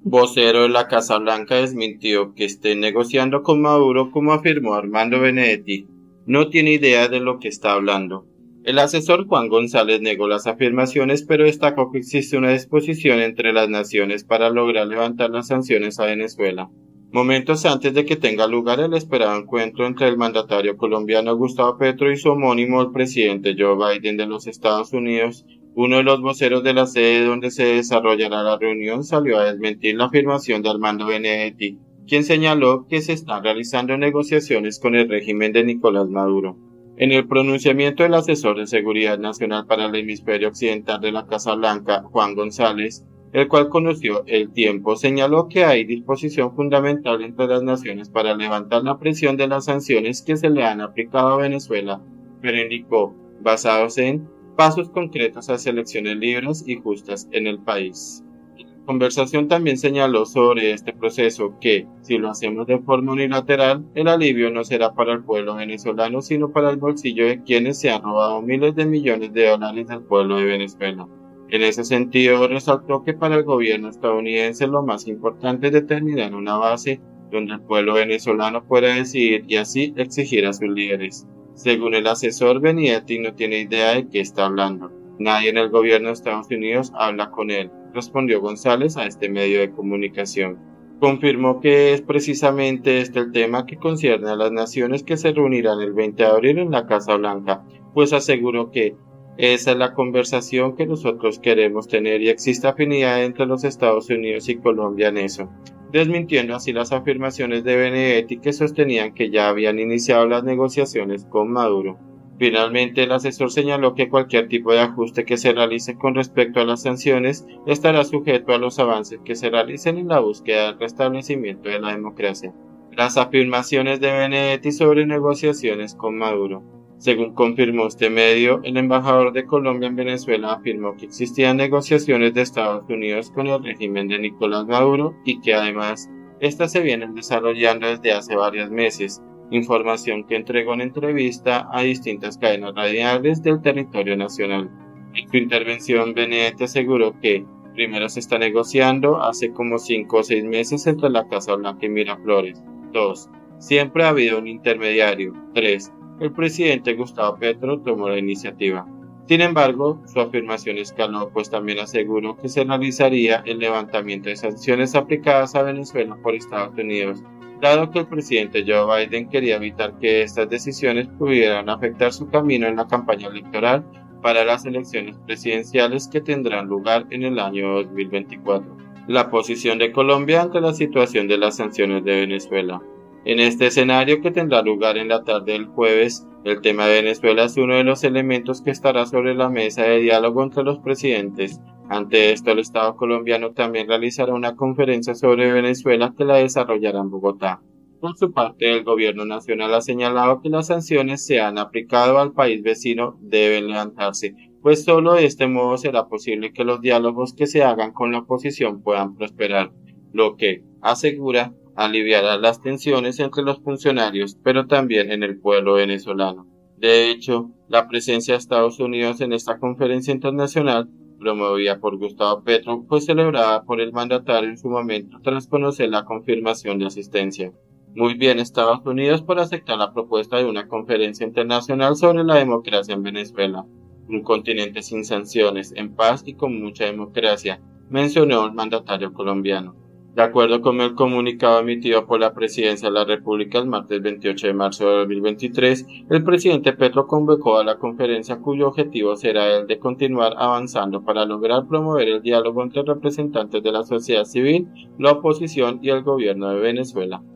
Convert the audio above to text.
Vocero de la Casa Blanca desmintió que esté negociando con Maduro, como afirmó Armando Benedetti. No tiene idea de lo que está hablando. El asesor Juan González negó las afirmaciones, pero destacó que existe una disposición entre las naciones para lograr levantar las sanciones a Venezuela. Momentos antes de que tenga lugar el esperado encuentro entre el mandatario colombiano Gustavo Petro y su homónimo, el presidente Joe Biden de los Estados Unidos, uno de los voceros de la sede donde se desarrollará la reunión salió a desmentir la afirmación de Armando Benedetti, quien señaló que se están realizando negociaciones con el régimen de Nicolás Maduro. En el pronunciamiento del asesor de Seguridad Nacional para el Hemisferio Occidental de la Casa Blanca, Juan González, el cual conoció el tiempo, señaló que hay disposición fundamental entre las naciones para levantar la presión de las sanciones que se le han aplicado a Venezuela, pero indicó, basados en pasos concretos hacia elecciones libres y justas en el país. La conversación también señaló sobre este proceso que, si lo hacemos de forma unilateral, el alivio no será para el pueblo venezolano, sino para el bolsillo de quienes se han robado miles de millones de dólares del pueblo de Venezuela. En ese sentido, resaltó que para el gobierno estadounidense lo más importante es determinar una base donde el pueblo venezolano pueda decidir y así exigir a sus líderes. Según el asesor, Benedetti no tiene idea de qué está hablando. Nadie en el gobierno de Estados Unidos habla con él, respondió González a este medio de comunicación. Confirmó que es precisamente este el tema que concierne a las naciones que se reunirán el 20 de abril en la Casa Blanca, pues aseguró que esa es la conversación que nosotros queremos tener y existe afinidad entre los Estados Unidos y Colombia en eso, desmintiendo así las afirmaciones de Benedetti que sostenían que ya habían iniciado las negociaciones con Maduro. Finalmente, el asesor señaló que cualquier tipo de ajuste que se realice con respecto a las sanciones estará sujeto a los avances que se realicen en la búsqueda del restablecimiento de la democracia. Las afirmaciones de Benedetti sobre negociaciones con Maduro. Según confirmó este medio, el embajador de Colombia en Venezuela afirmó que existían negociaciones de Estados Unidos con el régimen de Nicolás Maduro y que además estas se vienen desarrollando desde hace varios meses, información que entregó en entrevista a distintas cadenas radiales del territorio nacional. En su intervención, Benedetti aseguró que primero se está negociando hace como 5 o 6 meses entre la Casa Blanca y Miraflores. 2. Siempre ha habido un intermediario. 3. El presidente Gustavo Petro tomó la iniciativa. Sin embargo, su afirmación escaló, pues también aseguró que se realizaría el levantamiento de sanciones aplicadas a Venezuela por Estados Unidos, dado que el presidente Joe Biden quería evitar que estas decisiones pudieran afectar su camino en la campaña electoral para las elecciones presidenciales que tendrán lugar en el año 2024. La posición de Colombia ante la situación de las sanciones de Venezuela. En este escenario, que tendrá lugar en la tarde del jueves, el tema de Venezuela es uno de los elementos que estará sobre la mesa de diálogo entre los presidentes. Ante esto, el Estado colombiano también realizará una conferencia sobre Venezuela que la desarrollará en Bogotá. Por su parte, el gobierno nacional ha señalado que las sanciones se han aplicado al país vecino deben levantarse, pues solo de este modo será posible que los diálogos que se hagan con la oposición puedan prosperar, lo que, asegura, aliviará las tensiones entre los funcionarios, pero también en el pueblo venezolano. De hecho, la presencia de Estados Unidos en esta conferencia internacional, promovida por Gustavo Petro, fue celebrada por el mandatario en su momento tras conocer la confirmación de asistencia. Muy bien Estados Unidos por aceptar la propuesta de una conferencia internacional sobre la democracia en Venezuela, un continente sin sanciones, en paz y con mucha democracia, mencionó el mandatario colombiano. De acuerdo con el comunicado emitido por la Presidencia de la República el martes 28 de marzo de 2023, el presidente Petro convocó a la conferencia cuyo objetivo será el de continuar avanzando para lograr promover el diálogo entre representantes de la sociedad civil, la oposición y el gobierno de Venezuela.